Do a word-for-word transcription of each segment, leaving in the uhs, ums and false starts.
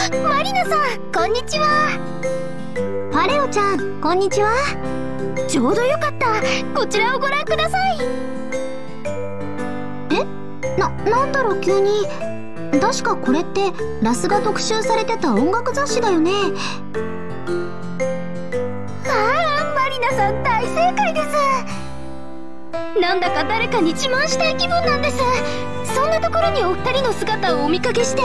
マリナさん、こんにちは。 パレオちゃん、こんにちは。 ちょうどよかった。こちらをご覧ください。 え、な、なんだろう急に。確かこれってラスが特集されてた音楽雑誌だよね。 ああ、マリナさん大正解です。なんだか誰かに自慢したい気分なんです。そんなところにお二人の姿をお見かけして。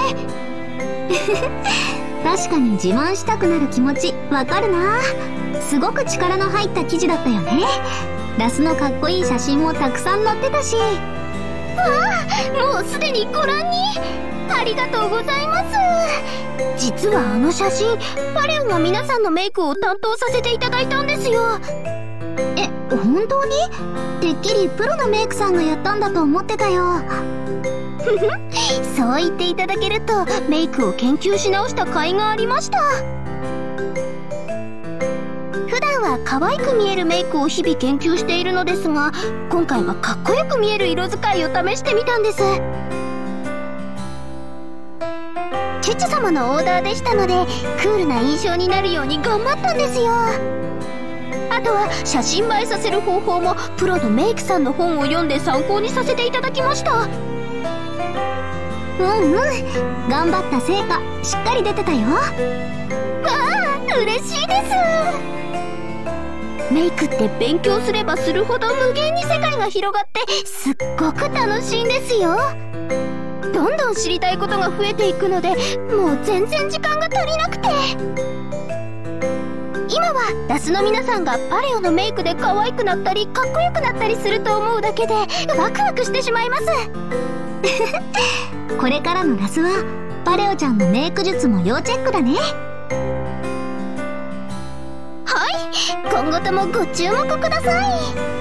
確かに自慢したくなる気持ちわかるな。すごく力の入った記事だったよね。ラスのかっこいい写真もたくさん載ってたし。 わあ、もうすでにご覧に。ありがとうございます。実はあの写真、パレオが皆さんのメイクを担当させていただいたんですよ。 え、本当に？てっきりプロのメイクさんがやったんだと思ってたよ。 そう言っていただけるとメイクを研究し直した甲斐がありました。普段は可愛く見えるメイクを日々研究しているのですが、今回はかっこよく見える色使いを試してみたんです。チュチュ様のオーダーでしたので、クールな印象になるように頑張ったんですよ。あとは写真映えさせる方法もプロのメイクさんの本を読んで参考にさせていただきました。 うんうん、頑張った成果しっかり出てたよ。わあ、嬉しいです。メイクって勉強すればするほど無限に世界が広がってすっごく楽しいんですよ。どんどん知りたいことが増えていくので、もう全然時間が足りなくて。今はラスの皆さんがパレオのメイクで可愛くなったりかっこよくなったりすると思うだけでワクワクしてしまいます。 これからのラスはパレオちゃんのメイク術も要チェックだね。 はい、今後ともご注目ください。